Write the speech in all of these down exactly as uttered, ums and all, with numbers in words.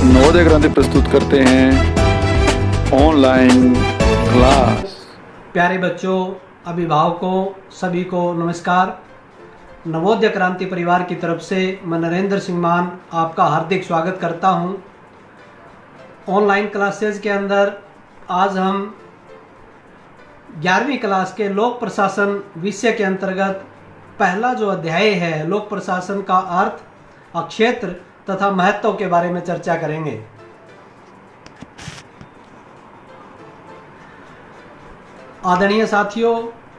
नवोदय क्रांति प्रस्तुत करते हैं ऑनलाइन क्लास। प्यारे बच्चों, अभिभावकों, सभी को नमस्कार। नवोदय क्रांति परिवार की तरफ से मैं नरेंद्र सिंह मान आपका हार्दिक स्वागत करता हूं। ऑनलाइन क्लासेज के अंदर आज हम ग्यारहवीं क्लास के लोक प्रशासन विषय के अंतर्गत पहला जो अध्याय है लोक प्रशासन का अर्थ, क्षेत्र तथा महत्व के बारे में चर्चा करेंगे। आदरणीय साथियों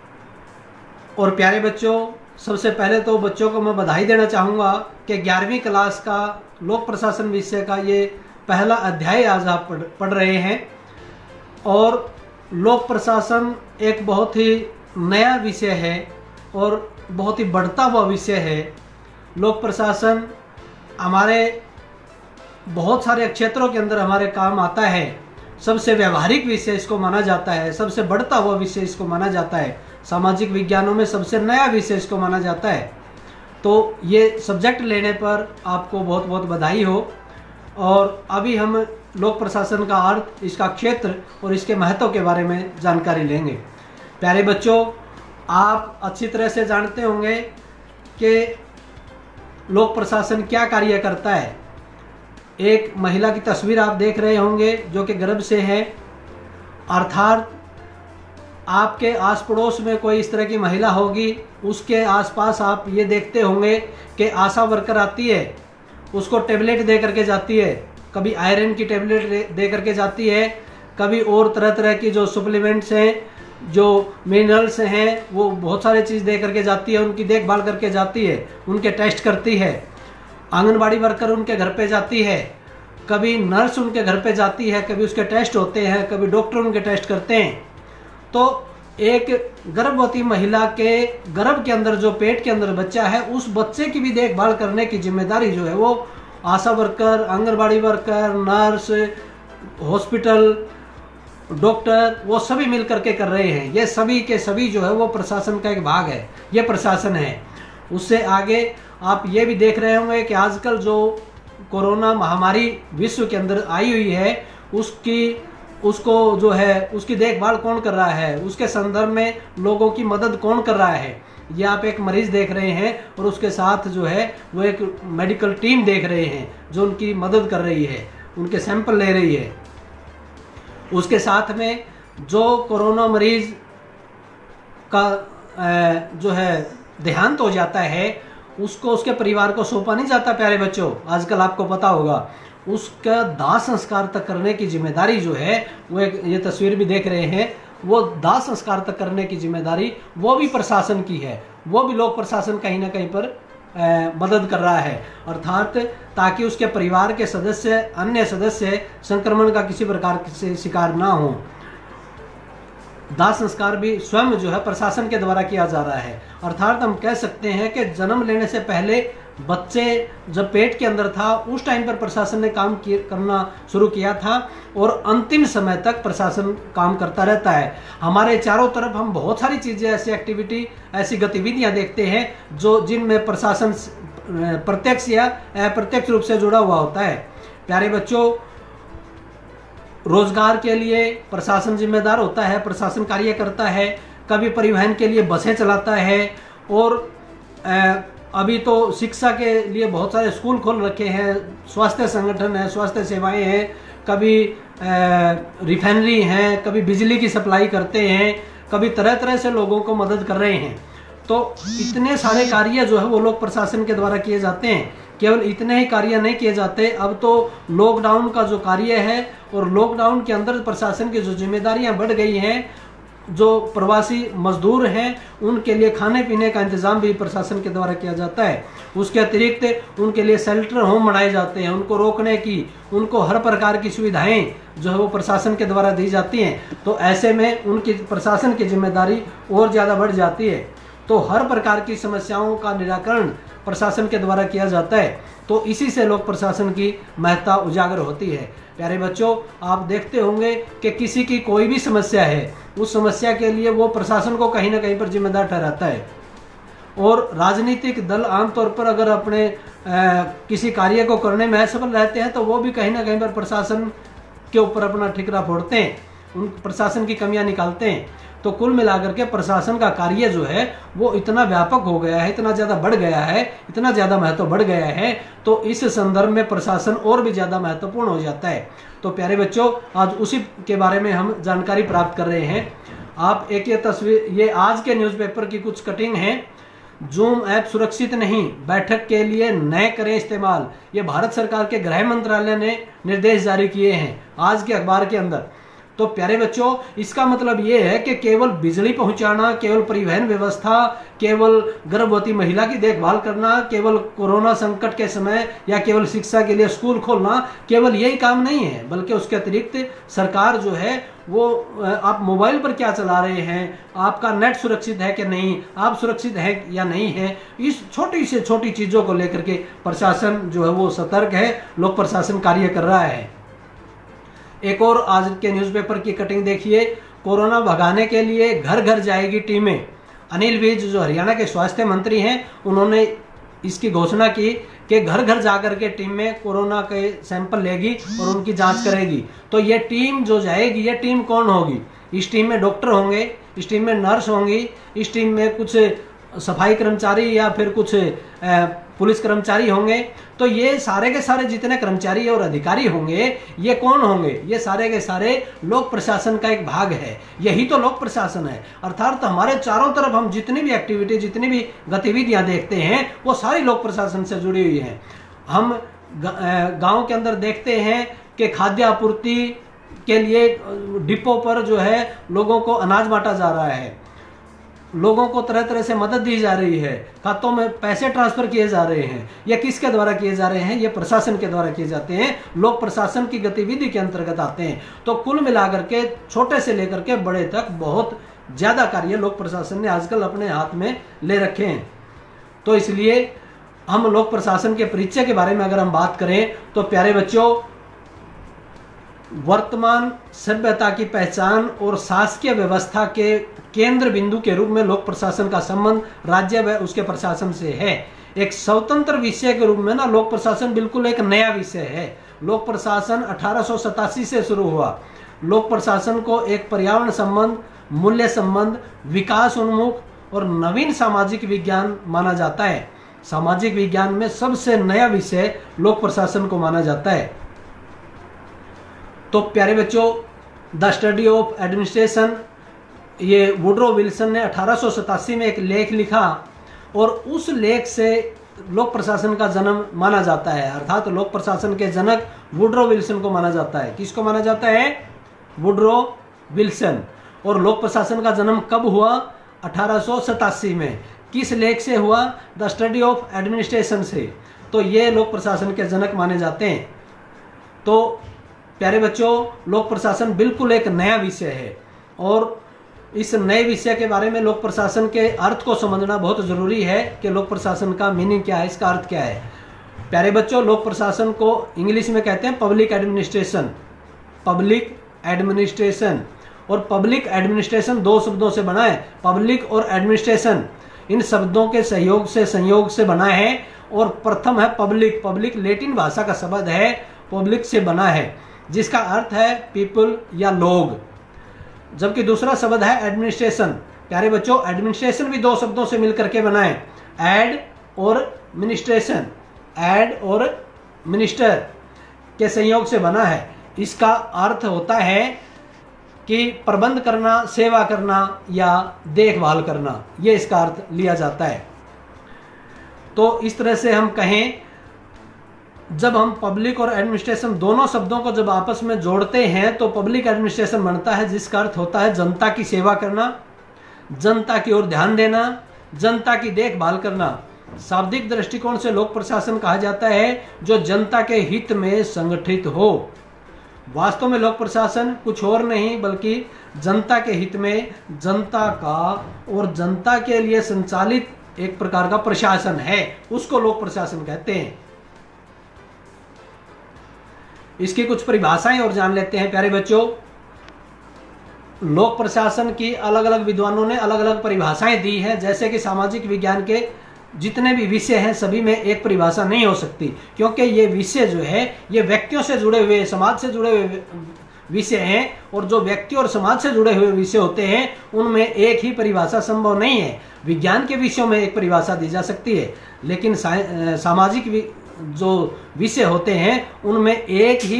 और प्यारे बच्चों, सबसे पहले तो बच्चों को मैं बधाई देना चाहूँगा कि ग्यारहवीं क्लास का लोक प्रशासन विषय का ये पहला अध्याय आज आप पढ़ पढ़ रहे हैं। और लोक प्रशासन एक बहुत ही नया विषय है और बहुत ही बढ़ता हुआ विषय है। लोक प्रशासन हमारे बहुत सारे क्षेत्रों के अंदर हमारे काम आता है। सबसे व्यवहारिक विषय इसको माना जाता है, सबसे बढ़ता हुआ विषय इसको माना जाता है। सामाजिक विज्ञानों में सबसे नया विषय इसको माना जाता है। तो ये सब्जेक्ट लेने पर आपको बहुत बहुत बधाई हो। और अभी हम लोक प्रशासन का अर्थ, इसका क्षेत्र और इसके महत्व के बारे में जानकारी लेंगे। प्यारे बच्चों, आप अच्छी तरह से जानते होंगे कि लोक प्रशासन क्या कार्य करता है। एक महिला की तस्वीर आप देख रहे होंगे जो कि गर्भ से है, अर्थात आपके आस पड़ोस में कोई इस तरह की महिला होगी, उसके आसपास आप ये देखते होंगे कि आशा वर्कर आती है, उसको टेबलेट दे करके जाती है। कभी आयरन की टेबलेट दे करके जाती है, कभी और तरह तरह की जो सप्लीमेंट्स हैं, जो मिनरल्स हैं, वो बहुत सारे चीज़ दे करके जाती है। उनकी देखभाल करके जाती है, उनके टेस्ट करती है। आंगनबाड़ी वर्कर उनके घर पे जाती है, कभी नर्स उनके घर पे जाती है, कभी उसके टेस्ट होते हैं, कभी डॉक्टर उनके टेस्ट करते हैं। तो एक गर्भवती महिला के गर्भ के अंदर जो पेट के अंदर बच्चा है, उस बच्चे की भी देखभाल करने की जिम्मेदारी जो है वो ASHA worker, anganwadi worker, nurse, hospital, doctor, वो सभी मिल करके कर रहे हैं। ये सभी के सभी जो है वो प्रशासन का एक भाग है, ये प्रशासन है। उससे आगे आप ये भी देख रहे होंगे कि आजकल जो कोरोना महामारी विश्व के अंदर आई हुई है, उसकी उसको जो है उसकी देखभाल कौन कर रहा है, उसके संदर्भ में लोगों की मदद कौन कर रहा है। ये आप एक मरीज देख रहे हैं और उसके साथ जो है वो एक मेडिकल टीम देख रहे हैं जो उनकी मदद कर रही है, उनके सैंपल ले रही है। उसके साथ में जो कोरोना मरीज का जो है देहांत हो जाता है, उसको उसके परिवार को सौंपा नहीं जाता। प्यारे बच्चों, आजकल आपको पता होगा उसका दाह संस्कार तक करने की जिम्मेदारी जो है वो एक ये तस्वीर भी देख रहे हैं, वो दाह संस्कार तक करने की जिम्मेदारी वो भी प्रशासन की है। वो भी लोक प्रशासन कहीं ना कहीं पर आ, मदद कर रहा है, अर्थात ताकि उसके परिवार के सदस्य, अन्य सदस्य संक्रमण का किसी प्रकार से शिकार ना हो। दाह संस्कार भी स्वयं जो है प्रशासन के द्वारा किया जा रहा है। अर्थात हम कह सकते हैं कि जन्म लेने से पहले बच्चे जब पेट के अंदर था, उस टाइम पर प्रशासन ने काम करना शुरू किया था और अंतिम समय तक प्रशासन काम करता रहता है। हमारे चारों तरफ हम बहुत सारी चीज़ें, ऐसी एक्टिविटी, ऐसी गतिविधियां देखते हैं जो जिनमें प्रशासन प्रत्यक्ष या अप्रत्यक्ष रूप से जुड़ा हुआ होता है। प्यारे बच्चों, रोजगार के लिए प्रशासन जिम्मेदार होता है, प्रशासन कार्य करता है। कभी परिवहन के लिए बसें चलाता है और अभी तो शिक्षा के लिए बहुत सारे स्कूल खोल रखे हैं, स्वास्थ्य संगठन है, स्वास्थ्य सेवाएं हैं, कभी रिफाइनरी हैं, कभी बिजली की सप्लाई करते हैं, कभी तरह तरह से लोगों को मदद कर रहे हैं। तो इतने सारे कार्य जो है वो लोक प्रशासन के द्वारा किए जाते हैं। केवल इतने ही कार्य नहीं किए जाते, अब तो लॉकडाउन का जो कार्य है और लॉकडाउन के अंदर प्रशासन की जो जिम्मेदारियां बढ़ गई हैं, जो प्रवासी मजदूर हैं उनके लिए खाने पीने का इंतजाम भी प्रशासन के द्वारा किया जाता है। उसके अतिरिक्त उनके लिए शेल्टर होम बनाए जाते हैं, उनको रोकने की, उनको हर प्रकार की सुविधाएं जो है वो प्रशासन के द्वारा दी जाती हैं। तो ऐसे में उनकी प्रशासन की जिम्मेदारी और ज़्यादा बढ़ जाती है। तो हर प्रकार की समस्याओं का निराकरण प्रशासन के द्वारा किया जाता है। तो इसी से लोक प्रशासन की महत्ता उजागर होती है। प्यारे बच्चों, आप देखते होंगे कि किसी की कोई भी समस्या है, उस समस्या के लिए वो प्रशासन को कहीं ना कहीं पर जिम्मेदार ठहराता है। और राजनीतिक दल आमतौर पर अगर अपने आ, किसी कार्य को करने में असफल रहते हैं तो वो भी कहीं ना कहीं पर प्रशासन के ऊपर अपना ठिकरा फोड़ते हैं, उन प्रशासन की कमियां निकालते हैं। तो कुल मिलाकर के प्रशासन का कार्य जो है वो इतना व्यापक हो गया है, इतना ज़्यादा बढ़ गया है, इतना ज़्यादा महत्व बढ़ गया है, तो इस संदर्भ में प्रशासन और भी ज़्यादा महत्वपूर्ण हो जाता है। तो प्यारे बच्चों, आज उसी के बारे में हम जानकारी प्राप्त कर रहे हैं। आप एक ये तस्वीर, ये आज के न्यूज़पेपर की कुछ कटिंग है। जूम ऐप सुरक्षित नहीं, बैठक के लिए नए करें इस्तेमाल। ये भारत सरकार के गृह मंत्रालय ने निर्देश जारी किए हैं आज के अखबार के अंदर। तो प्यारे बच्चों, इसका मतलब ये है कि केवल बिजली पहुंचाना, केवल परिवहन व्यवस्था, केवल गर्भवती महिला की देखभाल करना, केवल कोरोना संकट के समय या केवल शिक्षा के लिए स्कूल खोलना, केवल यही काम नहीं है, बल्कि उसके अतिरिक्त सरकार जो है वो आप मोबाइल पर क्या चला रहे हैं, आपका नेट सुरक्षित है कि नहीं, आप सुरक्षित है या नहीं है, इस छोटी से छोटी चीज़ों को लेकर के प्रशासन जो है वो सतर्क है, लोक प्रशासन कार्य कर रहा है। एक और आज के न्यूज़पेपर की कटिंग देखिए। कोरोना भगाने के लिए घर घर जाएगी टीमें। अनिल विज जो हरियाणा के स्वास्थ्य मंत्री हैं, उन्होंने इसकी घोषणा की कि घर घर जाकर के टीम में कोरोना के सैंपल लेगी और उनकी जांच करेगी। तो ये टीम जो जाएगी, ये टीम कौन होगी? इस टीम में डॉक्टर होंगे, इस टीम में नर्स होंगी, इस टीम में कुछ सफाई कर्मचारी या फिर कुछ पुलिस कर्मचारी होंगे। तो ये सारे के सारे जितने कर्मचारी और अधिकारी होंगे, ये कौन होंगे? ये सारे के सारे लोक प्रशासन का एक भाग है। यही तो लोक प्रशासन है। अर्थात तो हमारे चारों तरफ हम जितनी भी एक्टिविटी, जितनी भी गतिविधियां देखते हैं, वो सारी लोक प्रशासन से जुड़ी हुई हैं। हम गांव के अंदर देखते हैं कि खाद्य आपूर्ति के लिए डिपो पर जो है लोगों को अनाज बांटा जा रहा है, लोगों को तरह तरह से मदद दी जा रही है, खातों में पैसे ट्रांसफर किए जा रहे हैं। ये किसके द्वारा किए जा रहे हैं? ये प्रशासन के द्वारा किए जाते हैं, लोक प्रशासन की गतिविधि के अंतर्गत आते हैं। तो कुल मिलाकर के छोटे से लेकर के बड़े तक बहुत ज्यादा कार्य लोक प्रशासन ने आजकल अपने हाथ में ले रखे हैं। तो इसलिए हम लोक प्रशासन के परिचय के बारे में अगर हम बात करें तो प्यारे बच्चों, वर्तमान सभ्यता की पहचान और शासकीय व्यवस्था के केंद्र बिंदु के रूप में लोक प्रशासन का संबंध राज्य व उसके प्रशासन से है। एक स्वतंत्र विषय के रूप में ना लोक प्रशासन बिल्कुल एक नया विषय है। लोक प्रशासन अठारह सौ सतासी से शुरू हुआ। लोक प्रशासन को एक पर्यावरण संबंध, मूल्य संबंध, विकास उन्मुख और नवीन सामाजिक विज्ञान माना जाता है। सामाजिक विज्ञान में सबसे नया विषय लोक प्रशासन को माना जाता है। तो प्यारे बच्चों, द स्टडी ऑफ एडमिनिस्ट्रेशन, ये वुड्रो विल्सन ने अठारह सौ सतासी में एक लेख लिखा और उस लेख से लोक प्रशासन का जन्म माना जाता है। अर्थात लोक प्रशासन के जनक वुड्रो विल्सन को माना जाता है। किसको माना जाता है? Woodrow Wilson. और लोक प्रशासन का जन्म कब हुआ? अठारह सौ सतासी में। किस लेख से हुआ? द स्टडी ऑफ एडमिनिस्ट्रेशन से। तो ये लोक प्रशासन के जनक माने जाते हैं। तो प्यारे बच्चों, लोक प्रशासन बिल्कुल एक नया विषय है और इस नए विषय के बारे में लोक प्रशासन के अर्थ को समझना बहुत जरूरी है कि लोक प्रशासन का मीनिंग क्या है, इसका अर्थ क्या है। प्यारे बच्चों, लोक प्रशासन को इंग्लिश में कहते हैं पब्लिक एडमिनिस्ट्रेशन। पब्लिक एडमिनिस्ट्रेशन और पब्लिक एडमिनिस्ट्रेशन दो शब्दों से बना है। पब्लिक और एडमिनिस्ट्रेशन इन शब्दों के सहयोग से संयोग से बना है। और प्रथम है पब्लिक। पब्लिक लैटिन भाषा का शब्द है, पब्लिक से बना है, जिसका अर्थ है पीपल या लोग। जबकि दूसरा शब्द है एडमिनिस्ट्रेशन। प्यारे बच्चों, एडमिनिस्ट्रेशन भी दो शब्दों से मिलकर के बना है, एड और मिनिस्ट्रेशन। एड और मिनिस्टर के संयोग से बना है। इसका अर्थ होता है कि प्रबंध करना, सेवा करना या देखभाल करना, ये इसका अर्थ लिया जाता है। तो इस तरह से हम कहें, जब हम पब्लिक और एडमिनिस्ट्रेशन दोनों शब्दों को जब आपस में जोड़ते हैं तो पब्लिक एडमिनिस्ट्रेशन बनता है, जिसका अर्थ होता है जनता की सेवा करना, जनता की ओर ध्यान देना, जनता की देखभाल करना। शाब्दिक दृष्टिकोण से लोक प्रशासन कहा जाता है जो जनता के हित में संगठित हो। वास्तव में लोक प्रशासन कुछ और नहीं बल्कि जनता के हित में, जनता का और जनता के लिए संचालित एक प्रकार का प्रशासन है, उसको लोक प्रशासन कहते हैं। इसकी कुछ परिभाषाएं और जान लेते हैं प्यारे बच्चों। लोक प्रशासन की अलग अलग विद्वानों ने अलग अलग परिभाषाएं दी हैं। जैसे कि सामाजिक विज्ञान के जितने भी विषय हैं सभी में एक परिभाषा नहीं हो सकती, क्योंकि ये विषय जो है ये व्यक्तियों से जुड़े हुए, समाज से जुड़े हुए विषय हैं, और जो व्यक्ति और समाज से जुड़े हुए विषय होते हैं उनमें एक ही परिभाषा संभव नहीं है। विज्ञान के विषयों में एक परिभाषा दी जा सकती है, लेकिन सामाजिक जो विषय होते हैं उनमें एक ही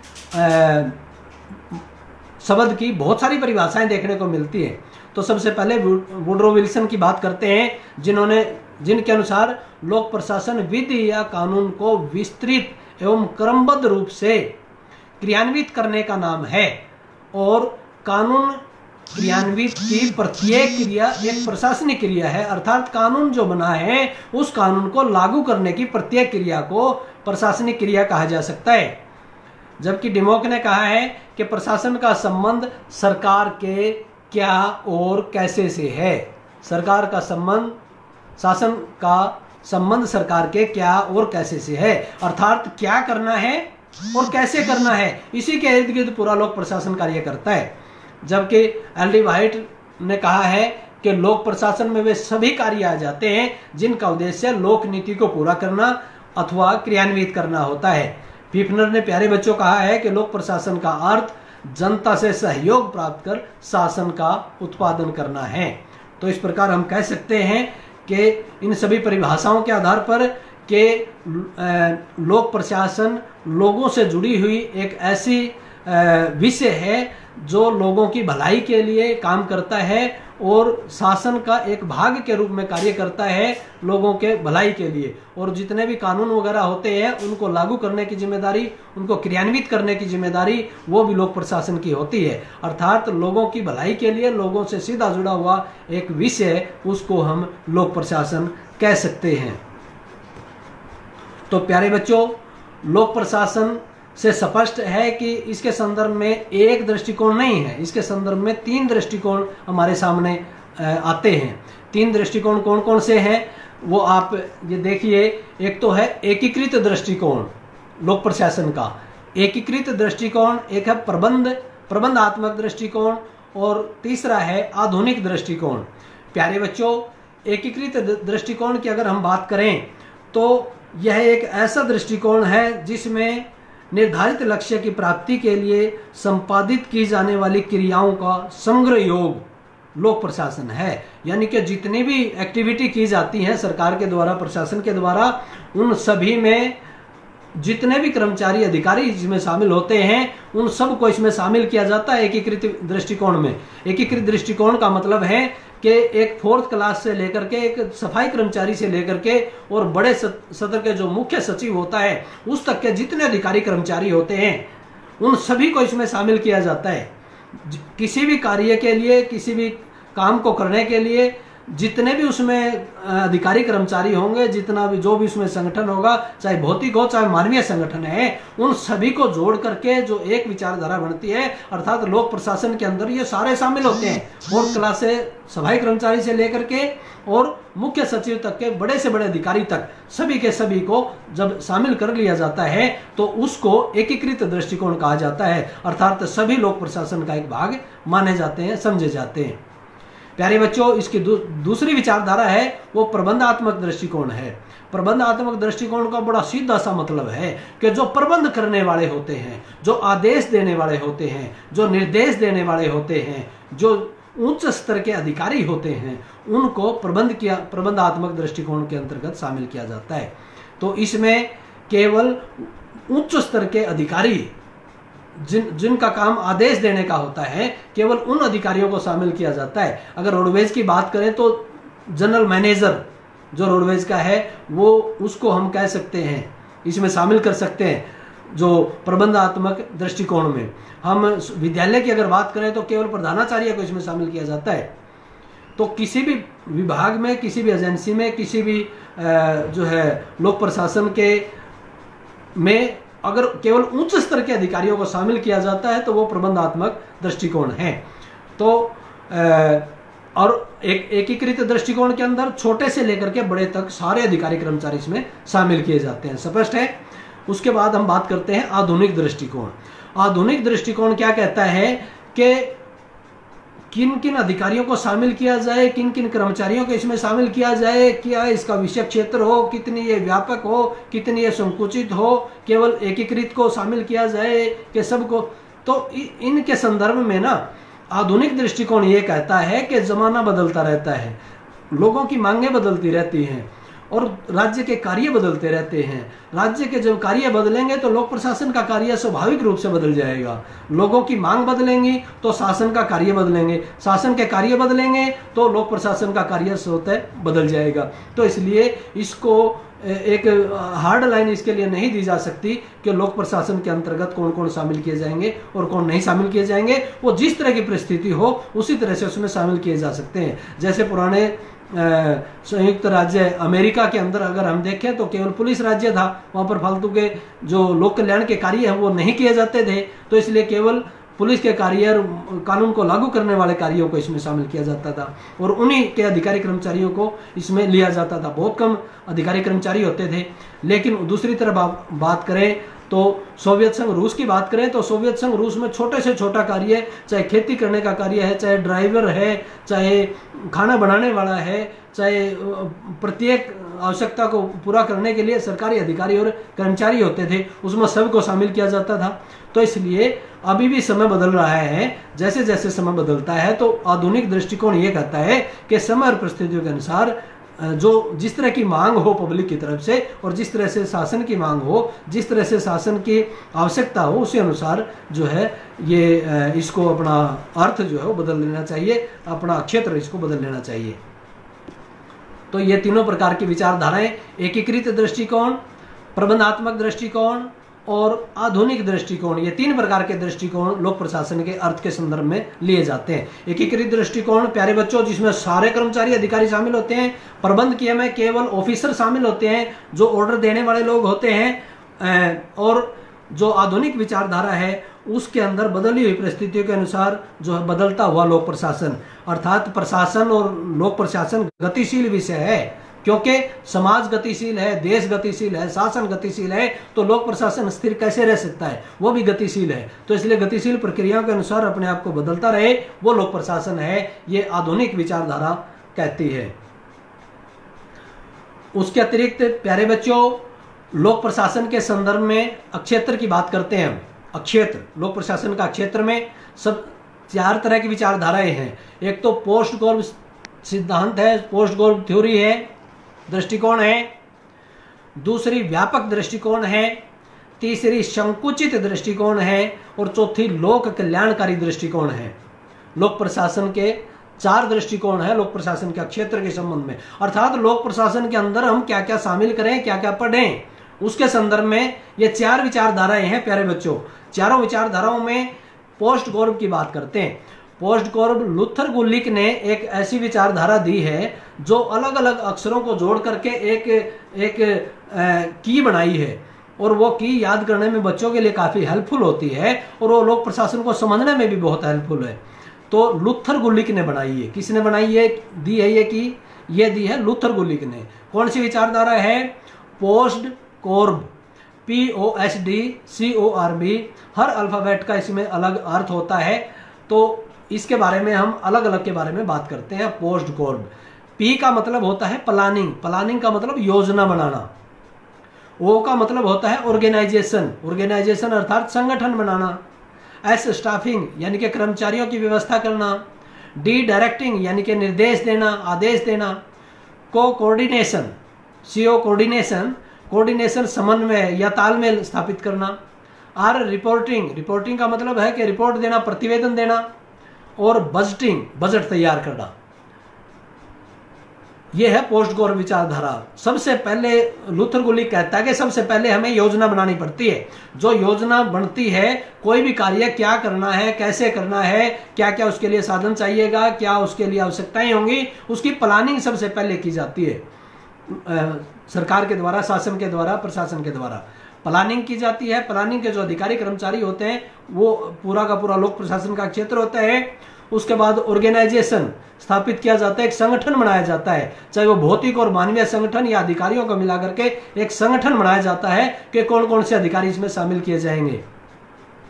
शब्द की बहुत सारी परिभाषाएं देखने को मिलती है। तो सबसे पहले वुडरो विल्सन की बात करते हैं, जिन्होंने जिनके अनुसार लोक प्रशासन विधि या कानून को विस्तृत एवं क्रमबद्ध रूप से क्रियान्वित करने का नाम है, और कानून क्रियान्वित की प्रत्येक क्रिया एक प्रशासनिक क्रिया है। अर्थात कानून जो बना है उस कानून को लागू करने की प्रत्येक क्रिया को प्रशासनिक क्रिया कहा जा सकता है। जबकि डिमोक ने कहा है कि प्रशासन का संबंध सरकार के क्या और कैसे से है। सरकार का संबंध शासन का संबंध सरकार के क्या और कैसे से है, अर्थात क्या करना है और कैसे करना है, इसी के इर्द गिर्द पूरा लोक प्रशासन कार्य करता है। जबकि एल डी व्हाइट ने कहा है कि लोक प्रशासन में वे सभी कार्य आ जाते हैं जिनका उद्देश्य लोक नीति को पूरा करना अथवा क्रियान्वित करना होता है। फीफनर ने प्यारे बच्चों कहा है कि लोक प्रशासन का अर्थ जनता से सहयोग प्राप्त कर शासन का उत्पादन करना है। तो इस प्रकार हम कह सकते हैं कि इन सभी परिभाषाओं के आधार पर कि लोक प्रशासन लोगों से जुड़ी हुई एक ऐसी विषय है जो लोगों की भलाई के लिए काम करता है और शासन का एक भाग के रूप में कार्य करता है लोगों के भलाई के लिए। और जितने भी कानून वगैरह होते हैं उनको लागू करने की जिम्मेदारी, उनको क्रियान्वित करने की जिम्मेदारी वो भी लोक प्रशासन की होती है। अर्थात लोगों की भलाई के लिए लोगों से सीधा जुड़ा हुआ एक विषय, उसको हम लोक प्रशासन कह सकते हैं। तो प्यारे बच्चों, लोक प्रशासन से स्पष्ट है कि इसके संदर्भ में एक दृष्टिकोण नहीं है, इसके संदर्भ में तीन दृष्टिकोण हमारे सामने आते हैं। तीन दृष्टिकोण कौन कौन से हैं वो आप ये देखिए। एक तो है एकीकृत दृष्टिकोण लोक प्रशासन का, एकीकृत दृष्टिकोण एक है प्रबंध प्रबंधात्मक दृष्टिकोण, और तीसरा है आधुनिक दृष्टिकोण। प्यारे बच्चों, एकीकृत दृष्टिकोण की अगर हम बात करें तो यह एक ऐसा दृष्टिकोण है जिसमें निर्धारित लक्ष्य की प्राप्ति के लिए संपादित की जाने वाली क्रियाओं का समग्र योग लोक प्रशासन है। यानी कि जितनी भी एक्टिविटी की जाती है सरकार के द्वारा, प्रशासन के द्वारा, उन सभी में जितने भी कर्मचारी अधिकारी इसमें शामिल होते हैं उन सब को इसमें शामिल किया जाता है एकीकृत दृष्टिकोण में। एकीकृत दृष्टिकोण का मतलब है कि एक फोर्थ क्लास से लेकर के, एक सफाई कर्मचारी से लेकर के और बड़े सत्र के जो मुख्य सचिव होता है उस तक के जितने अधिकारी कर्मचारी होते हैं उन सभी को इसमें शामिल किया जाता है। किसी भी कार्य के लिए, किसी भी काम को करने के लिए जितने भी उसमें अधिकारी कर्मचारी होंगे, जितना भी जो भी उसमें संगठन होगा, चाहे भौतिक हो चाहे मानवीय संगठन है, उन सभी को जोड़ करके जो एक विचारधारा बनती है, अर्थात लोक प्रशासन के अंदर ये सारे शामिल होते हैं। फोर्थ क्लास से सफाई कर्मचारी से लेकर के और मुख्य सचिव तक के बड़े से बड़े अधिकारी तक सभी के सभी को जब शामिल कर लिया जाता है तो उसको एकीकृत दृष्टिकोण कहा जाता है। अर्थात सभी लोक प्रशासन का एक भाग माने जाते हैं, समझे जाते हैं। प्यारे बच्चों, इसकी दू, दूसरी विचारधारा है वो प्रबंधात्मक दृष्टिकोण है। प्रबंधात्मक दृष्टिकोण का बड़ा सीधा सा मतलब है कि जो प्रबंध करने वाले होते हैं, जो आदेश देने वाले होते हैं, जो निर्देश देने वाले होते हैं, जो उच्च स्तर के अधिकारी होते हैं, उनको प्रबंध किया प्रबंधात्मक दृष्टिकोण के अंतर्गत शामिल किया जाता है। तो इसमें केवल उच्च स्तर के अधिकारी जिन जिनका काम आदेश देने का होता है, केवल उन अधिकारियों को शामिल किया जाता है। अगर रोडवेज की बात करें तो जनरल मैनेजर जो रोडवेज का है वो उसको हम कह सकते हैं, इसमें शामिल कर सकते हैं जो प्रबंधात्मक दृष्टिकोण में। हम विद्यालय की अगर बात करें तो केवल प्रधानाचार्य को इसमें शामिल किया जाता है। तो किसी भी विभाग में, किसी भी एजेंसी में, किसी भी जो है लोक प्रशासन के में अगर केवल उच्च स्तर के अधिकारियों को शामिल किया जाता है तो वो प्रबंधात्मक दृष्टिकोण है। तो और एक एकीकृत दृष्टिकोण के अंदर छोटे से लेकर के बड़े तक सारे अधिकारी कर्मचारी इसमें शामिल किए जाते हैं, स्पष्ट है। उसके बाद हम बात करते हैं आधुनिक दृष्टिकोण। आधुनिक दृष्टिकोण क्या कहता है कि किन किन अधिकारियों को शामिल किया जाए, किन किन कर्मचारियों को इसमें शामिल किया जाए, क्या इसका विषय क्षेत्र हो, कितनी ये व्यापक हो, कितनी ये संकुचित हो, केवल एकीकृत को शामिल किया जाए कि सबको। तो इनके संदर्भ में ना आधुनिक दृष्टिकोण ये कहता है कि जमाना बदलता रहता है, लोगों की मांगें बदलती रहती हैं और राज्य के कार्य बदलते रहते हैं। राज्य के जब कार्य बदलेंगे तो लोक प्रशासन का कार्य स्वाभाविक रूप से बदल जाएगा। लोगों की मांग बदलेंगी तो शासन का कार्य बदलेंगे, शासन के कार्य बदलेंगे तो लोक प्रशासन का कार्य स्वतः बदल जाएगा। तो इसलिए इसको एक हार्ड लाइन इसके लिए नहीं दी जा सकती कि लोक प्रशासन के अंतर्गत कौन कौन शामिल किए जाएंगे और कौन नहीं शामिल किए जाएंगे। वो जिस तरह की परिस्थिति हो उसी तरह से उसमें शामिल किए जा सकते हैं। जैसे पुराने संयुक्त राज्य अमेरिका के अंदर अगर हम देखें तो केवल पुलिस राज्य था, वहां पर फालतू के जो लोक कल्याण के कार्य हैं वो नहीं किए जाते थे, तो इसलिए केवल पुलिस के कार्य और कानून को लागू करने वाले कार्यों को इसमें शामिल किया जाता था और उन्हीं के अधिकारी कर्मचारियों को इसमें लिया जाता था। बहुत कम अधिकारी कर्मचारी होते थे। लेकिन दूसरी तरफ बात करें तो सोवियत संघ रूस की बात करें तो सोवियत संघ रूस में छोटे से छोटा कार्य, चाहे खेती करने का कार्य है, चाहे ड्राइवर है, चाहे खाना बनाने वाला है, चाहे प्रत्येक आवश्यकता को पूरा करने के लिए सरकारी अधिकारी और कर्मचारी होते थे, उसमें सबको शामिल किया जाता था। तो इसलिए अभी भी समय बदल रहा है। जैसे जैसे समय बदलता है तो आधुनिक दृष्टिकोण ये कहता है कि समय और परिस्थितियों के अनुसार जो जिस तरह की मांग हो पब्लिक की तरफ से और जिस तरह से शासन की मांग हो, जिस तरह से शासन की आवश्यकता हो, उसी अनुसार जो है ये इसको अपना अर्थ जो है वो बदल लेना चाहिए, अपना क्षेत्र इसको बदल लेना चाहिए। तो ये तीनों प्रकार की विचारधाराएं, एकीकृत दृष्टिकोण, प्रबंधात्मक दृष्टिकोण और आधुनिक दृष्टिकोण, ये तीन प्रकार के दृष्टिकोण लोक प्रशासन के अर्थ के संदर्भ में लिए जाते हैं। एकीकृत दृष्टिकोण प्यारे बच्चों जिसमें सारे कर्मचारी अधिकारी शामिल होते हैं, प्रबंध किए में केवल ऑफिसर शामिल होते हैं जो ऑर्डर देने वाले लोग होते हैं, और जो आधुनिक विचारधारा है उसके अंदर बदली हुई परिस्थितियों के अनुसार जो है बदलता हुआ लोक प्रशासन, अर्थात प्रशासन और लोक प्रशासन गतिशील विषय है, क्योंकि समाज गतिशील है, देश गतिशील है, शासन गतिशील है, तो लोक प्रशासन स्थिर कैसे रह सकता है, वो भी गतिशील है। तो इसलिए गतिशील प्रक्रियाओं के अनुसार अपने आप को बदलता रहे, वो लोक प्रशासन है, ये आधुनिक विचारधारा कहती है। उसके अतिरिक्त प्यारे बच्चों लोक प्रशासन के संदर्भ में अक्षेत्र की बात करते हैं हम। अक्षेत्र, लोक प्रशासन का क्षेत्र में सब चार तरह की विचारधाराएं हैं। एक तो पोस्ट गोल सिद्धांत है, पोस्ट गोल थ्योरी है, दृष्टिकोण है। दूसरी व्यापक दृष्टिकोण है। तीसरी संकुचित दृष्टिकोण है और चौथी लोक कल्याणकारी दृष्टिकोण है। लोक प्रशासन के चार दृष्टिकोण है लोक प्रशासन के क्षेत्र के संबंध में, अर्थात लोक प्रशासन के अंदर हम क्या क्या शामिल करें, क्या क्या पढ़ें, उसके संदर्भ में ये चार विचारधाराएं हैं प्यारे बच्चों। चारों विचारधाराओं में पोस्ट गौरव की बात करते हैं। पोस्ट गौरव लूथर गुलिक ने एक ऐसी विचारधारा दी है जो अलग अलग अक्षरों को जोड़ करके एक एक आ, की बनाई है, और वो की याद करने में बच्चों के लिए काफी हेल्पफुल होती है और वो लोक प्रशासन को समझने में भी बहुत हेल्पफुल है। तो लूथर गुलिक ने बनाई है। किसने बनाई है, दी है ये की, ये दी है लूथर गुलिक ने। कौन सी विचारधारा है, POSDCORB, P O S D C O R B. हर अल्फाबेट का इसमें अलग अर्थ होता है, तो इसके बारे में हम अलग अलग के बारे में बात करते हैं। पोस्ट कोर्ब, पी का मतलब होता है प्लानिंग, प्लानिंग का मतलब योजना बनाना। ओ का मतलब होता है ऑर्गेनाइजेशन, ऑर्गेनाइजेशन अर्थात संगठन बनाना। एस स्टाफिंग यानी कि कर्मचारियों की व्यवस्था करना। डी डायरेक्टिंग यानी कि निर्देश देना, आदेश देना। को कोऑर्डिनेशन, सीओ कोऑर्डिनेशन, कोऑर्डिनेशन समन्वय या तालमेल स्थापित करना। आर रिपोर्टिंग, रिपोर्टिंग का मतलब है कि रिपोर्ट देना, प्रतिवेदन देना। और बजटिंग, बजट तैयार करना। यह है पोस्ट गौरव विचारधारा। सबसे पहले लूथर गुलिक कहता है कि सबसे पहले हमें योजना बनानी पड़ती है। जो योजना बनती है, कोई भी कार्य क्या करना है, कैसे करना है, क्या क्या उसके लिए साधन चाहिएगा, क्या उसके लिए आवश्यकताएं होंगी, उसकी प्लानिंग सबसे पहले की जाती है। आ, सरकार के द्वारा, शासन के द्वारा, प्रशासन के द्वारा प्लानिंग की जाती है। प्लानिंग के जो अधिकारी कर्मचारी होते हैं वो पूरा का पूरा लोक प्रशासन का क्षेत्र होता है। उसके बाद ऑर्गेनाइजेशन स्थापित किया जाता है, एक संगठन बनाया जाता है, चाहे वो भौतिक और मानवीय संगठन या अधिकारियों को मिला करके एक संगठन बनाया जाता है कि कौन कौन से अधिकारी इसमें शामिल किए जाएंगे।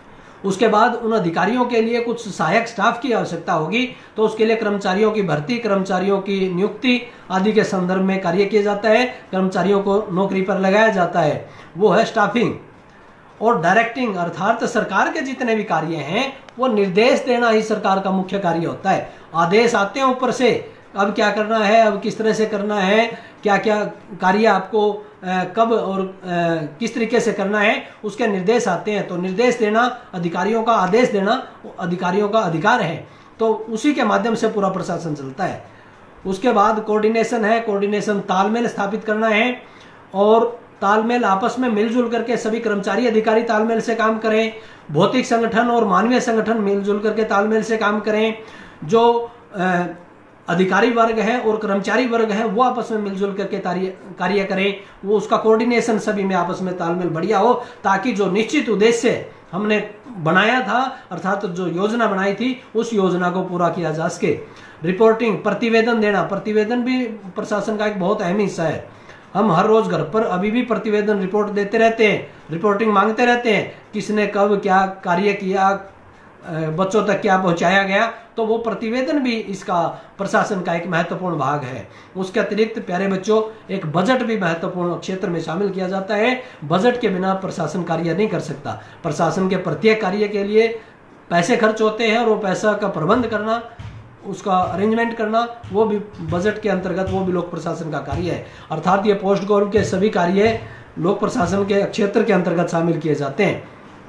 उसके बाद उन अधिकारियों के लिए कुछ सहायक स्टाफ की आवश्यकता होगी, तो उसके लिए कर्मचारियों की भर्ती, कर्मचारियों की नियुक्ति आदि के संदर्भ में कार्य किया जाता है, कर्मचारियों को नौकरी पर लगाया जाता है, वो है स्टाफिंग। और डायरेक्टिंग अर्थात सरकार के जितने भी कार्य हैं वो निर्देश देना ही सरकार का मुख्य कार्य होता है। आदेश आते हैं ऊपर से, अब क्या करना है, अब किस तरह से करना है, क्या क्या कार्य आपको आ, कब और आ, किस तरीके से करना है, उसके निर्देश आते हैं। तो निर्देश देना, अधिकारियों का आदेश देना अधिकारियों का अधिकार है, तो उसी के माध्यम से पूरा प्रशासन चलता है। उसके बाद कोऑर्डिनेशन है, कोऑर्डिनेशन तालमेल स्थापित करना है, और तालमेल आपस में मिलजुल करके सभी कर्मचारी अधिकारी तालमेल से काम करें, भौतिक संगठन और मानवीय संगठन मिलजुल करके तालमेल से काम करें, जो आ, अधिकारी वर्ग है और कर्मचारी वर्ग है वो आपस में मिलजुल करके कार्य करें, वो उसका कोऑर्डिनेशन सभी में आपस में तालमेल बढ़िया हो, ताकि जो निश्चित उद्देश्य हमने बनाया था अर्थात जो योजना बनाई थी उस योजना को पूरा किया जा सके। रिपोर्टिंग, प्रतिवेदन देना, प्रतिवेदन भी प्रशासन का एक बहुत अहम हिस्सा है। हम हर रोज घर पर अभी भी प्रतिवेदन रिपोर्ट देते रहते हैं, रिपोर्टिंग मांगते रहते हैं, किसने कब क्या कार्य किया, बच्चों तक क्या पहुंचाया गया, तो वो प्रतिवेदन भी इसका प्रशासन का एक महत्वपूर्ण भाग है। उसके अतिरिक्त प्यारे बच्चों, एक बजट भी महत्वपूर्ण क्षेत्र में शामिल किया जाता है। बजट के बिना प्रशासन कार्य नहीं कर सकता। प्रशासन के प्रत्येक कार्य के लिए पैसे खर्च होते हैं और वो पैसा का प्रबंध करना, उसका अरेंजमेंट करना, वो भी बजट के अंतर्गत, वो भी लोक प्रशासन का कार्य है। अर्थात ये पोस्ट गवर्नमेंट के सभी कार्य लोक प्रशासन के क्षेत्र के अंतर्गत शामिल किए जाते हैं।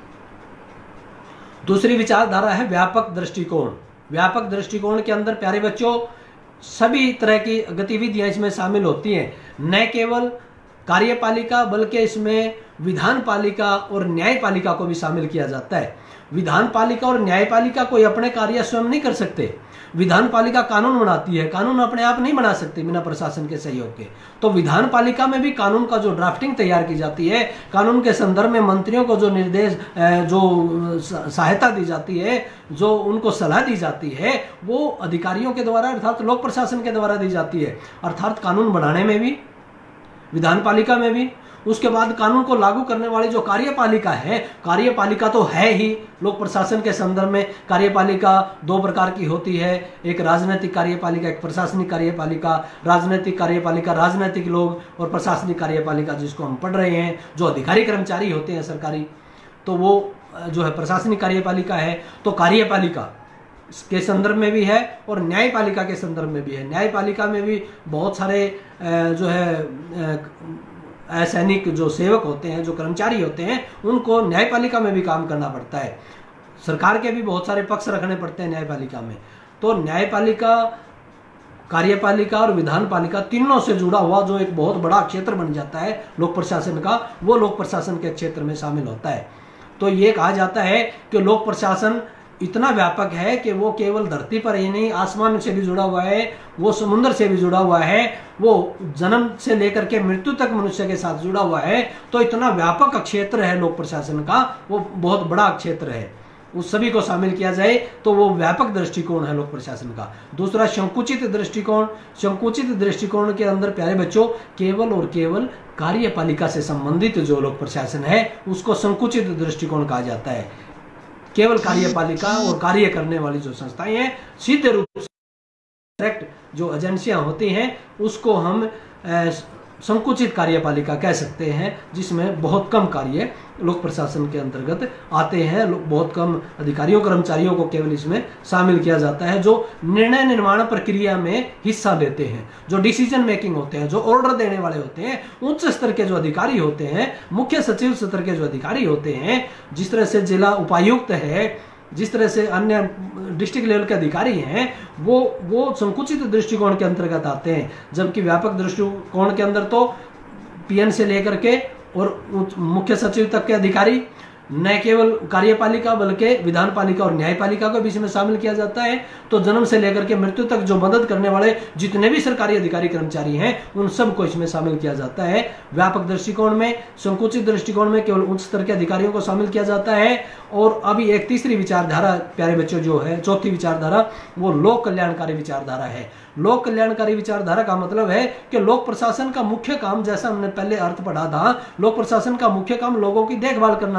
दूसरी विचारधारा है व्यापक दृष्टिकोण। व्यापक दृष्टिकोण के अंदर प्यारे बच्चों सभी तरह की गतिविधियां इसमें शामिल होती हैं, न केवल कार्यपालिका बल्कि इसमें विधान पालिका और न्यायपालिका को भी शामिल किया जाता है। विधान पालिका और न्यायपालिका कोई अपने कार्य स्वयं नहीं कर सकते। विधान पालिका कानून बनाती है, कानून अपने आप नहीं बना सकती बिना प्रशासन के सहयोग के। तो विधान पालिका में भी कानून का जो ड्राफ्टिंग तैयार की जाती है, कानून के संदर्भ में मंत्रियों को जो निर्देश, जो सहायता दी जाती है, जो उनको सलाह दी जाती है, वो अधिकारियों के द्वारा अर्थात लोक प्रशासन के द्वारा दी जाती है। अर्थात कानून बनाने में भी, विधान पालिका में भी, उसके बाद कानून को लागू करने वाली जो कार्यपालिका है, कार्यपालिका तो है ही लोक प्रशासन के संदर्भ में। कार्यपालिका दो प्रकार की होती है, एक राजनीतिक कार्यपालिका, एक प्रशासनिक कार्यपालिका। राजनीतिक कार्यपालिका राजनीतिक लोग, और प्रशासनिक कार्यपालिका जिसको हम पढ़ रहे हैं जो अधिकारी कर्मचारी होते हैं सरकारी, तो वो जो है प्रशासनिक कार्यपालिका है। तो कार्यपालिका के संदर्भ में भी है और न्यायपालिका के संदर्भ में भी है। न्यायपालिका में भी बहुत सारे जो है असैनिक जो सेवक होते हैं, जो कर्मचारी होते हैं, उनको न्यायपालिका में भी काम करना पड़ता है। सरकार के भी बहुत सारे पक्ष रखने पड़ते हैं न्यायपालिका में। तो न्यायपालिका, कार्यपालिका और विधान पालिका तीनों से जुड़ा हुआ जो एक बहुत बड़ा क्षेत्र बन जाता है लोक प्रशासन का, वो लोक प्रशासन के क्षेत्र में शामिल होता है। तो ये कहा जाता है कि लोक प्रशासन इतना व्यापक है कि वो केवल धरती पर ही नहीं, आसमान से भी जुड़ा हुआ है, वो समुद्र से भी जुड़ा हुआ है, वो जन्म से लेकर के मृत्यु तक मनुष्य के साथ जुड़ा हुआ है। तो इतना व्यापक क्षेत्र है लोक प्रशासन का, वो बहुत बड़ा क्षेत्र है। उस सभी को शामिल किया जाए तो वो व्यापक दृष्टिकोण है लोक प्रशासन का। दूसरा संकुचित दृष्टिकोण। संकुचित दृष्टिकोण के अंदर प्यारे बच्चों केवल और केवल कार्यपालिका से संबंधित जो लोक प्रशासन है उसको संकुचित दृष्टिकोण कहा जाता है। केवल कार्यपालिका और कार्य करने वाली जो संस्थाएं हैं, सीधे रूप से डायरेक्ट जो एजेंसियां होती हैं, उसको हम संकुचित कार्यपालिका कह सकते हैं, जिसमें बहुत कम कार्य लोक प्रशासन के अंतर्गत आते हैं। बहुत कम अधिकारियों कर्मचारियों को केवल इसमें शामिल किया जाता है, जो निर्णय निर्माण प्रक्रिया में हिस्सा लेते हैं, जो डिसीजन मेकिंग होते हैं, जो ऑर्डर देने वाले होते हैं, उच्च स्तर के जो अधिकारी होते हैं, मुख्य सचिव स्तर के जो अधिकारी होते हैं, जिस तरह से जिला उपायुक्त है, जिस तरह से अन्य डिस्ट्रिक्ट लेवल के अधिकारी हैं, वो वो संकुचित दृष्टिकोण के अंतर्गत आते हैं। जबकि व्यापक दृष्टिकोण के अंदर तो पीएन से लेकर के और मुख्य सचिव तक के अधिकारी न केवल कार्यपालिका बल्कि विधान पालिका और न्यायपालिका को भी इसमें शामिल किया जाता है। तो जन्म से लेकर के मृत्यु तक जो मदद करने वाले जितने भी सरकारी अधिकारी कर्मचारी हैं, उन सबको इसमें शामिल किया जाता है। व्यापक दृष्टिकोण में, संकुचित दृष्टिकोण में केवल उच्च स्तर के अधिकारियों को शामिल किया जाता है। और अभी एक तीसरी विचारधारा प्यारे बच्चों जो है, चौथी विचारधारा, वो लोक कल्याणकारी विचारधारा है। लोक कल्याणकारी विचारधारा का मतलब है कि लोक प्रशासन का मुख्य काम, जैसा हमने पहले अर्थ पढ़ा था, लोक प्रशासन का मुख्य काम लोगों की देखभाल करना,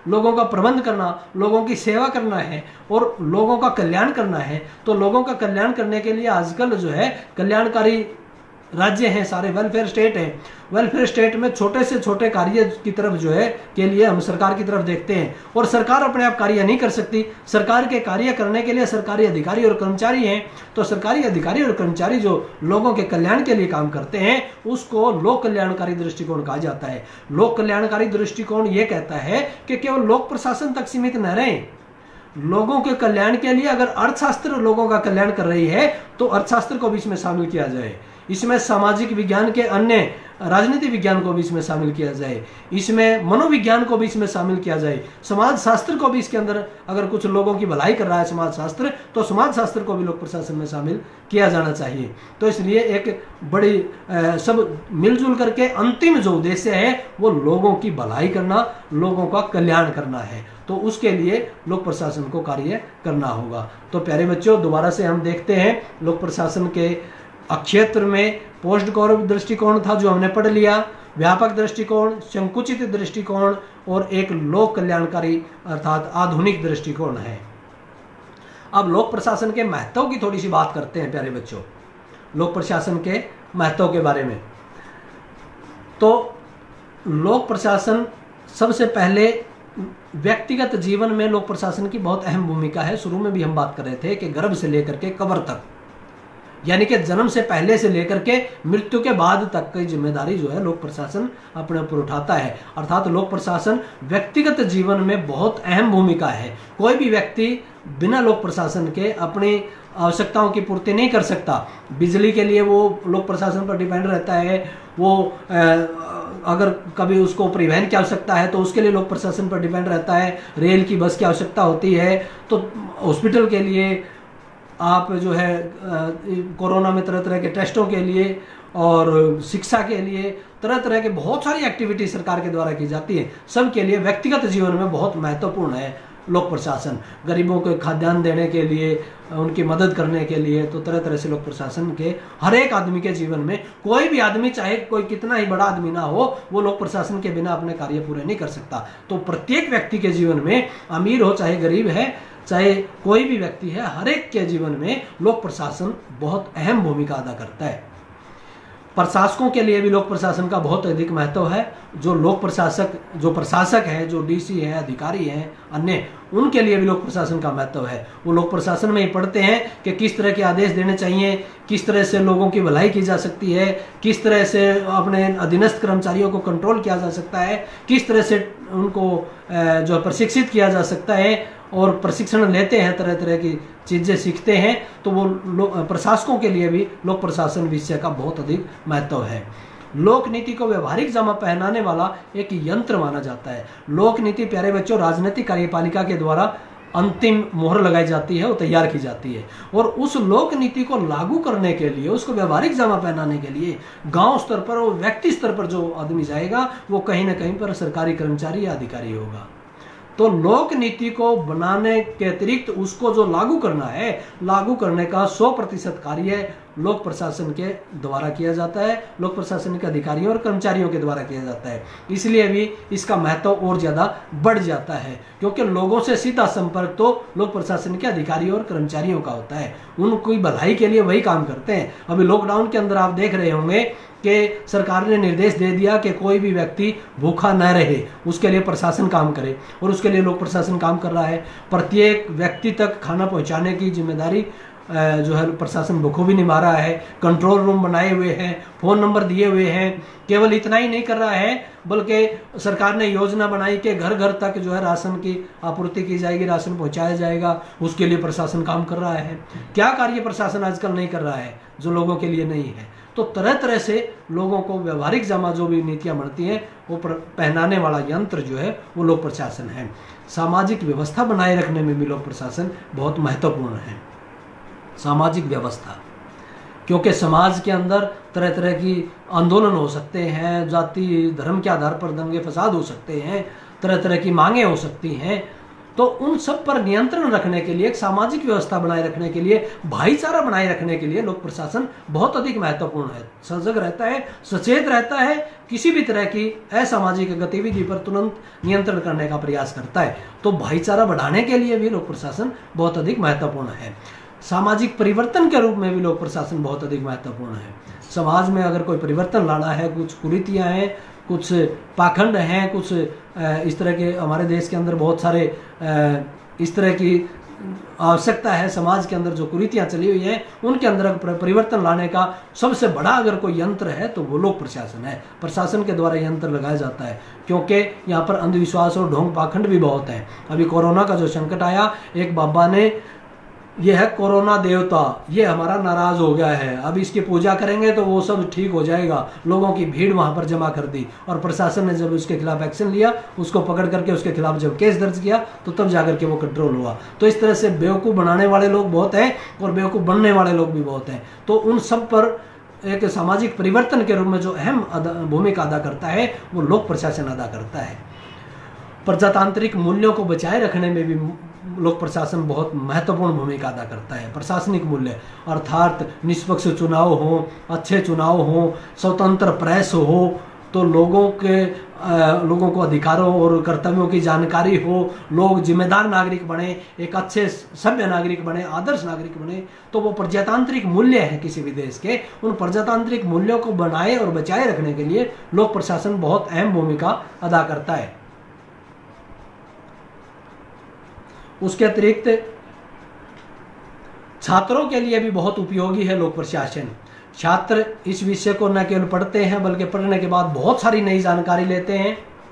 लोगों का प्रबंध करना, लोगों की सेवा करना है और लोगों का कल्याण करना है, तो लोगों का कल्याण करने के लिए आजकल जो है कल्याणकारी राज्य हैं, सारे वेलफेयर स्टेट हैं। वेलफेयर स्टेट में छोटे से छोटे कार्य की तरफ जो है के लिए हम सरकार की तरफ देखते हैं, और सरकार अपने आप कार्य नहीं कर सकती। सरकार के कार्य करने के लिए सरकारी अधिकारी और कर्मचारी हैं, तो सरकारी अधिकारी और कर्मचारी जो लोगों के कल्याण के लिए काम करते हैं उसको लोक कल्याणकारी दृष्टिकोण कहा जाता है। लोक कल्याणकारी दृष्टिकोण ये कहता है कि केवल लोक प्रशासन तक सीमित न रहें, लोगों के कल्याण के लिए अगर अर्थशास्त्र लोगों का कल्याण कर रही है तो अर्थशास्त्र को भी इसमें शामिल किया जाए, इसमें सामाजिक विज्ञान के अन्य राजनीति विज्ञान को भी इसमें शामिल किया जाए, इसमें मनोविज्ञान को भी इसमें शामिल किया जाए, समाज शास्त्र को भी इसके अंदर, अगर कुछ लोगों की भलाई कर रहा है समाज शास्त्र तो समाज शास्त्र को भी लोक प्रशासन में शामिल किया जाना चाहिए। तो इसलिए एक बड़ी आ, सब मिलजुल करके अंतिम जो उद्देश्य है वो लोगों की भलाई करना, लोगों का कल्याण करना है, तो उसके लिए लोक प्रशासन को कार्य करना होगा। तो प्यारे बच्चों, दोबारा से हम देखते हैं लोक प्रशासन के क्षेत्र में पोस्ट गौरव दृष्टिकोण था जो हमने पढ़ लिया, व्यापक दृष्टिकोण, संकुचित दृष्टिकोण और एक लोक कल्याणकारी अर्थात आधुनिक दृष्टिकोण है। अब लोक प्रशासन के महत्व की थोड़ी सी बात करते हैं प्यारे बच्चों, लोक प्रशासन के महत्व के बारे में। तो लोक प्रशासन सबसे पहले व्यक्तिगत जीवन में लोक प्रशासन की बहुत अहम भूमिका है। शुरू में भी हम बात कर रहे थे कि गर्भ से लेकर के कब्र तक, यानी कि जन्म से पहले से लेकर के मृत्यु के बाद तक की जिम्मेदारी जो है लोक प्रशासन अपने ऊपर उठाता है। अर्थात लोक प्रशासन व्यक्तिगत जीवन में बहुत अहम भूमिका है। कोई भी व्यक्ति बिना लोक प्रशासन के अपनी आवश्यकताओं की पूर्ति नहीं कर सकता। बिजली के लिए वो लोक प्रशासन पर डिपेंड रहता है, वो अगर कभी उसको परिवहन की आवश्यकता है तो उसके लिए लोक प्रशासन पर डिपेंड रहता है। रेल की बस की आवश्यकता होती है तो हॉस्पिटल के लिए, आप जो है कोरोना में तरह तरह के टेस्टों के लिए और शिक्षा के लिए तरह तरह के बहुत सारी एक्टिविटी सरकार के द्वारा की जाती है। सबके लिए व्यक्तिगत जीवन में बहुत महत्वपूर्ण है लोक प्रशासन। गरीबों को खाद्यान्न देने के लिए, उनकी मदद करने के लिए, तो तरह तरह से लोक प्रशासन के हर एक आदमी के जीवन में, कोई भी आदमी चाहे कोई कितना ही बड़ा आदमी ना हो, वो लोक प्रशासन के बिना अपने कार्य पूरे नहीं कर सकता। तो प्रत्येक व्यक्ति के जीवन में, अमीर हो चाहे गरीब है, चाहे कोई भी व्यक्ति है, हर एक के जीवन में लोक प्रशासन बहुत अहम भूमिका अदा करता है। प्रशासकों के लिए भी लोक प्रशासन का बहुत अधिक महत्व है। जो लोक प्रशासक, जो प्रशासक हैं, जो डीसी हैं, अधिकारी हैं, अन्य, उनके लिए भी लोक प्रशासन का महत्व है। वो लोक प्रशासन में ही पढ़ते हैं कि किस तरह के आदेश देने चाहिए, किस तरह से लोगों की भलाई की जा सकती है, किस तरह से अपने अधीनस्थ कर्मचारियों को कंट्रोल किया जा सकता है, किस तरह से उनको जो प्रशिक्षित किया जा सकता है, और प्रशिक्षण लेते हैं, तरह तरह की चीजें सीखते हैं। तो वो प्रशासकों के लिए भी लोक प्रशासन विषय का बहुत अधिक महत्व है। लोक नीति को व्यवहारिक जामा पहनाने वाला एक यंत्र माना जाता है। लोक नीति प्यारे बच्चों राजनीतिक कार्यपालिका के द्वारा अंतिम मोहर लगाई जाती है, वो तैयार की जाती है, और उस लोक नीति को लागू करने के लिए, उसको व्यवहारिक जामा पहनाने के लिए गांव स्तर पर और व्यक्ति स्तर पर जो आदमी जाएगा वो कहीं ना कहीं पर सरकारी कर्मचारी या अधिकारी होगा। तो लोक नीति को बनाने के अतिरिक्त उसको जो लागू करना है, लागू करने का सौ प्रतिशत कार्य लोक प्रशासन के द्वारा किया जाता है, लोक प्रशासन के अधिकारियों और कर्मचारियों के द्वारा किया जाता है। इसलिए भी इसका महत्व और ज्यादा बढ़ जाता है, क्योंकि लोगों से सीधा संपर्क तो लोक प्रशासन के अधिकारियों और कर्मचारियों का होता है। उनकी भलाई के लिए वही काम करते हैं। अभी लॉकडाउन के अंदर आप देख रहे होंगे कि सरकार ने निर्देश दे दिया कि कोई भी व्यक्ति भूखा न रहे, उसके लिए प्रशासन काम करे, और उसके लिए लोक प्रशासन काम कर रहा है। प्रत्येक व्यक्ति तक खाना पहुंचाने की जिम्मेदारी जो है प्रशासन बखूबी निभा रहा है। कंट्रोल रूम बनाए हुए हैं, फोन नंबर दिए हुए हैं। केवल इतना ही नहीं कर रहा है, बल्कि सरकार ने योजना बनाई कि घर घर तक जो है राशन की आपूर्ति की जाएगी, राशन पहुंचाया जाएगा, उसके लिए प्रशासन काम कर रहा है। क्या कार्य प्रशासन आजकल नहीं कर रहा है जो लोगों के लिए नहीं है? तो तरह तरह से लोगों को व्यवहारिक जमा जो भी नीतियां बढ़ती हैं वो पहनाने वाला यंत्र जो है वो लोक प्रशासन है। सामाजिक व्यवस्था बनाए रखने में भी लोक प्रशासन बहुत महत्वपूर्ण है। सामाजिक व्यवस्था, क्योंकि समाज के अंदर तरह तरह की आंदोलन हो सकते हैं, जाति धर्म के आधार पर दंगे फसाद हो सकते हैं, तरह तरह की मांगे हो सकती हैं। तो उन सब पर नियंत्रण रखने के लिए, एक सामाजिक व्यवस्था बनाए रखने के लिए, भाईचारा बनाए रखने के लिए लोक प्रशासन बहुत अधिक महत्वपूर्ण है। सजग रहता है, सचेत रहता है, किसी भी तरह की असामाजिक गतिविधि पर तुरंत नियंत्रण करने का प्रयास करता है। तो भाईचारा बढ़ाने के लिए भी लोक प्रशासन बहुत अधिक महत्वपूर्ण है। सामाजिक परिवर्तन के रूप में भी लोक प्रशासन बहुत अधिक महत्वपूर्ण है। समाज में अगर कोई परिवर्तन लाना है, कुछ कुरीतियां हैं, कुछ पाखंड हैं, कुछ इस तरह के हमारे देश के अंदर बहुत सारे इस तरह की आवश्यकता है, समाज के अंदर जो कुरीतियां चली हुई हैं उनके अंदर परिवर्तन लाने का सबसे बड़ा अगर कोई यंत्र है तो वो लोक प्रशासन है। प्रशासन के द्वारा यंत्र लगाया जाता है, क्योंकि यहाँ पर अंधविश्वास और ढोंग पाखंड भी बहुत है। अभी कोरोना का जो संकट आया, एक बाबा ने, ये है कोरोना देवता, ये हमारा नाराज हो गया है, अब इसकी पूजा करेंगे तो वो सब ठीक हो जाएगा, लोगों की भीड़ वहां पर जमा कर दी और प्रशासन ने जब उसके खिलाफ एक्शन लिया, उसको पकड़ करके उसके खिलाफ जब केस दर्ज किया तो तब जाकर के वो कंट्रोल हुआ। तो इस तरह से बेवकूफ़ बनाने वाले लोग बहुत हैं और बेवकूफ़ बनने वाले लोग भी बहुत हैं। तो उन सब पर एक सामाजिक परिवर्तन के रूप में जो अहम भूमिका अदा करता है वो लोक प्रशासन अदा करता है। प्रजातांत्रिक मूल्यों को बचाए रखने में भी लोक प्रशासन बहुत महत्वपूर्ण भूमिका अदा करता है। प्रशासनिक मूल्य अर्थात निष्पक्ष चुनाव हो, अच्छे चुनाव हो, स्वतंत्र प्रेस हो, तो लोगों के आ, लोगों को अधिकारों और कर्तव्यों की जानकारी हो, लोग जिम्मेदार नागरिक बने, एक अच्छे सभ्य नागरिक बने, आदर्श नागरिक बने, तो वो प्रजातांत्रिक मूल्य है किसी भी देश के। उन प्रजातांत्रिक मूल्यों को बनाए और बचाए रखने के लिए लोक प्रशासन बहुत अहम भूमिका अदा करता है। उसके अतिरिक्त छात्रों के लिए भी बहुत उपयोगी है लोक प्रशासन। छात्र इस विषय को न केवल पढ़ते हैं बल्कि पढ़ने के बाद बहुत सारी नई जानकारी लेते हैं।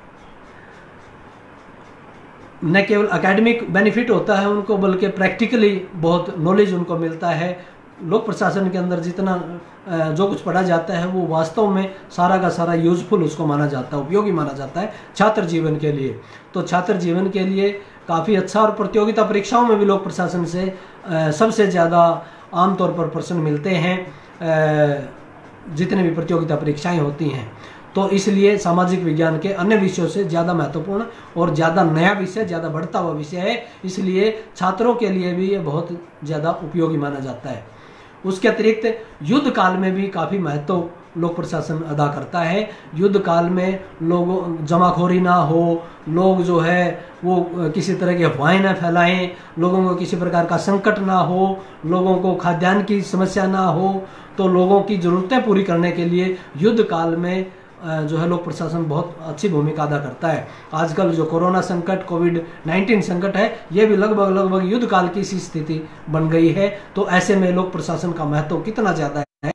न केवल एकेडमिक बेनिफिट होता है उनको, बल्कि प्रैक्टिकली बहुत नॉलेज उनको मिलता है। लोक प्रशासन के अंदर जितना जो कुछ पढ़ा जाता है वो वास्तव में सारा का सारा यूजफुल उसको माना जाता है, उपयोगी माना जाता है छात्र जीवन के लिए। तो छात्र जीवन के लिए काफ़ी अच्छा, और प्रतियोगिता परीक्षाओं में भी लोक प्रशासन से सबसे ज़्यादा आमतौर पर प्रश्न मिलते हैं जितने भी प्रतियोगिता परीक्षाएं होती हैं। तो इसलिए सामाजिक विज्ञान के अन्य विषयों से ज़्यादा महत्वपूर्ण और ज़्यादा नया विषय, ज़्यादा बढ़ता हुआ विषय है, इसलिए छात्रों के लिए भी ये बहुत ज़्यादा उपयोगी माना जाता है। उसके अतिरिक्त युद्ध काल में भी काफ़ी महत्व लोक प्रशासन अदा करता है। युद्ध काल में लोगों जमाखोरी ना हो, लोग जो है वो किसी तरह की अफवाहें न फैलाएं, लोगों को किसी प्रकार का संकट ना हो, लोगों को खाद्यान्न की समस्या ना हो, तो लोगों की ज़रूरतें पूरी करने के लिए युद्ध काल में जो है लोक प्रशासन बहुत अच्छी भूमिका अदा करता है। आजकल जो कोरोना संकट, कोविड नाइन्टीन संकट है, ये भी लगभग लगभग युद्ध काल की सी स्थिति बन गई है। तो ऐसे में लोक प्रशासन का महत्व कितना ज़्यादा है।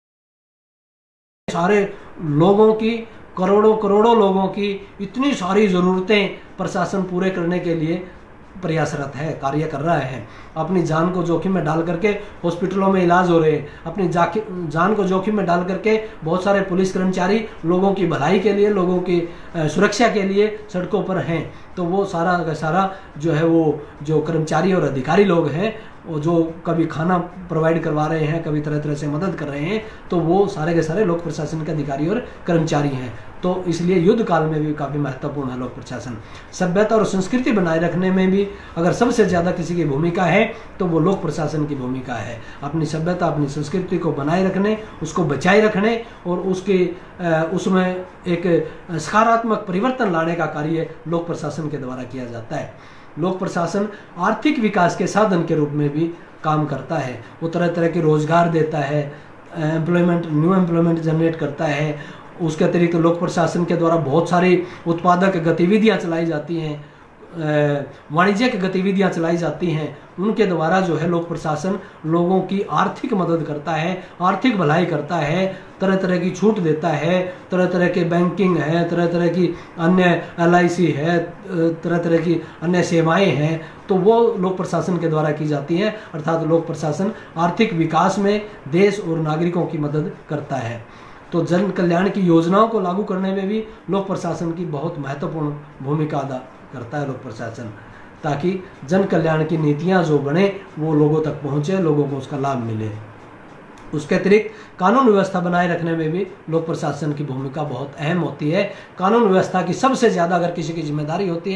सारे लोगों की, करोड़ों करोड़ों लोगों की इतनी सारी ज़रूरतें प्रशासन पूरे करने के लिए प्रयासरत है, कार्य कर रहा है। अपनी जान को जोखिम में डाल करके हॉस्पिटलों में इलाज हो रहे हैं, अपनी जान को जोखिम में डाल करके बहुत सारे पुलिस कर्मचारी लोगों की भलाई के लिए, लोगों की सुरक्षा के लिए सड़कों पर हैं। तो वो सारा का सारा जो है वो जो कर्मचारी और अधिकारी लोग हैं, वो जो कभी खाना प्रोवाइड करवा रहे हैं, कभी तरह तरह से मदद कर रहे हैं, तो वो सारे के सारे लोक प्रशासन के अधिकारी और कर्मचारी हैं। तो इसलिए युद्ध काल में भी काफ़ी महत्वपूर्ण है लोक प्रशासन। सभ्यता और संस्कृति बनाए रखने में भी अगर सबसे ज़्यादा किसी की भूमिका है तो वो लोक प्रशासन की भूमिका है। अपनी सभ्यता, अपनी संस्कृति को बनाए रखने, उसको बचाए रखने और उसके उसमें एक सकारात्मक परिवर्तन लाने का कार्य लोक प्रशासन के द्वारा किया जाता है। लोक प्रशासन आर्थिक विकास के साधन के रूप में भी काम करता है। वो तरह तरह के रोजगार देता है, एम्प्लॉयमेंट, न्यू एम्प्लॉयमेंट जनरेट करता है। उसके अतिरिक्त तो लोक प्रशासन के द्वारा बहुत सारी उत्पादक गतिविधियां चलाई जाती हैं, वाणिज्यिक गतिविधियां चलाई जाती हैं। उनके द्वारा जो है लोक प्रशासन लोगों की आर्थिक मदद करता है, आर्थिक भलाई करता है, तरह तरह की छूट देता है, तरह तरह के बैंकिंग है, तरह तरह की अन्य एल आई सी है, तरह तरह की अन्य सेवाएं हैं, तो वो लोक प्रशासन के द्वारा की जाती हैं। अर्थात लोक प्रशासन आर्थिक विकास में देश और नागरिकों की मदद करता है। तो जन कल्याण की योजनाओं को लागू करने में भी लोक प्रशासन की बहुत महत्वपूर्ण भूमिका अदा करता है लोक प्रशासन, ताकि जन कल्याण की नीतियां जो बने वो लोगों तक पहुंचे, लोगों को उसका लाभ मिले। उसके अतिरिक्त कानून व्यवस्था बनाए रखने में भी लोक प्रशासन की भूमिका बहुत अहम होती है। कानून व्यवस्था की सबसे ज़्यादा अगर किसी की जिम्मेदारी होती है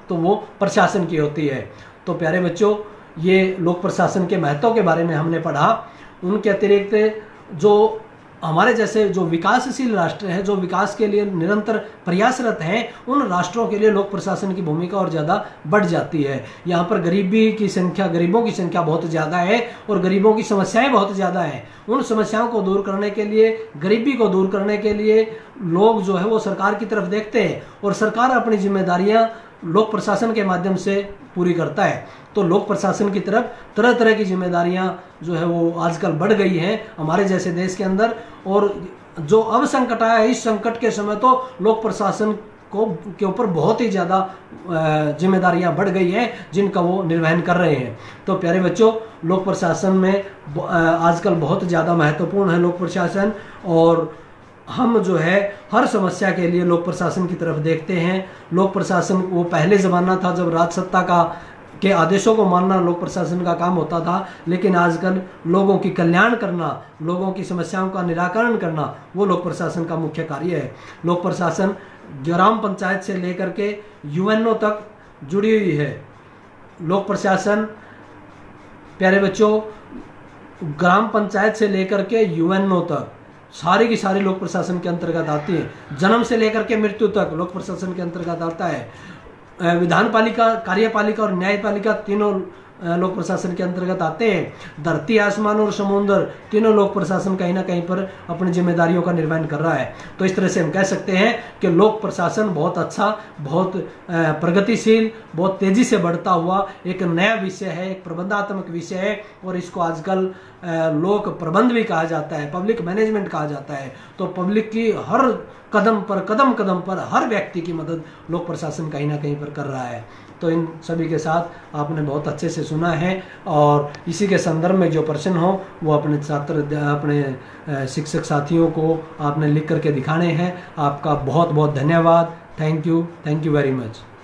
तो वो प्रशासन की होती है। तो प्यारे बच्चों, ये लोक प्रशासन के महत्व के बारे में हमने पढ़ा। उनके अतिरिक्त जो हमारे जैसे जो विकासशील राष्ट्र हैं, जो विकास के लिए निरंतर प्रयासरत हैं, उन राष्ट्रों के लिए लोक प्रशासन की भूमिका और ज़्यादा बढ़ जाती है। यहाँ पर गरीबी की संख्या गरीबों की संख्या बहुत ज़्यादा है और गरीबों की समस्याएं बहुत ज़्यादा हैं। उन समस्याओं को दूर करने के लिए, गरीबी को दूर करने के लिए लोग जो है वो सरकार की तरफ देखते हैं और सरकार अपनी जिम्मेदारियाँ लोक प्रशासन के माध्यम से पूरी करता है। तो लोक प्रशासन की तरफ तरह तरह की जिम्मेदारियां जो है वो आजकल बढ़ गई हैं हमारे जैसे देश के अंदर। और जो अब संकट आया है, इस संकट के समय तो लोक प्रशासन को के ऊपर बहुत ही ज़्यादा जिम्मेदारियां बढ़ गई हैं जिनका वो निर्वहन कर रहे हैं। तो प्यारे बच्चों, लोक प्रशासन में आजकल बहुत ज़्यादा महत्वपूर्ण है लोक प्रशासन, और हम जो है हर समस्या के लिए लोक प्रशासन की तरफ देखते हैं। लोक प्रशासन वो पहले ज़माना था जब राज सत्ता का के आदेशों को मानना लोक प्रशासन का काम होता था, लेकिन आजकल लोगों की कल्याण करना, लोगों की समस्याओं का निराकरण करना, वो लोक प्रशासन का मुख्य कार्य है। लोक प्रशासन ग्राम पंचायत से लेकर के यूएनओ तक जुड़ी हुई है। लोक प्रशासन प्यारे बच्चों ग्राम पंचायत से लेकर के यूएनओ तक सारी की सारी लोक प्रशासन के अंतर्गत आती है। जन्म से लेकर के मृत्यु तक लोक प्रशासन के अंतर्गत आता है। विधान पालिका, कार्यपालिका और न्यायपालिका तीनों लोक प्रशासन के अंतर्गत आते हैं। धरती, आसमान और समुद्र तीनों लोक प्रशासन कहीं ना कहीं पर अपनी जिम्मेदारियों का निर्वहन कर रहा है। तो इस तरह से हम कह सकते हैं कि लोक प्रशासन बहुत अच्छा, बहुत प्रगतिशील, बहुत तेजी से बढ़ता हुआ एक नया विषय है, एक प्रबंधात्मक विषय है, और इसको आजकल लोक प्रबंध भी कहा जाता है, पब्लिक मैनेजमेंट कहा जाता है। तो पब्लिक की हर कदम पर कदम कदम पर हर व्यक्ति की मदद लोक प्रशासन कहीं ना कहीं पर कर रहा है। तो इन सभी के साथ आपने बहुत अच्छे से सुना है, और इसी के संदर्भ में जो प्रश्न हो वो अपने छात्र, अपने शिक्षक साथियों को आपने लिख करके दिखाने हैं। आपका बहुत बहुत धन्यवाद। Thank you, thank you very much.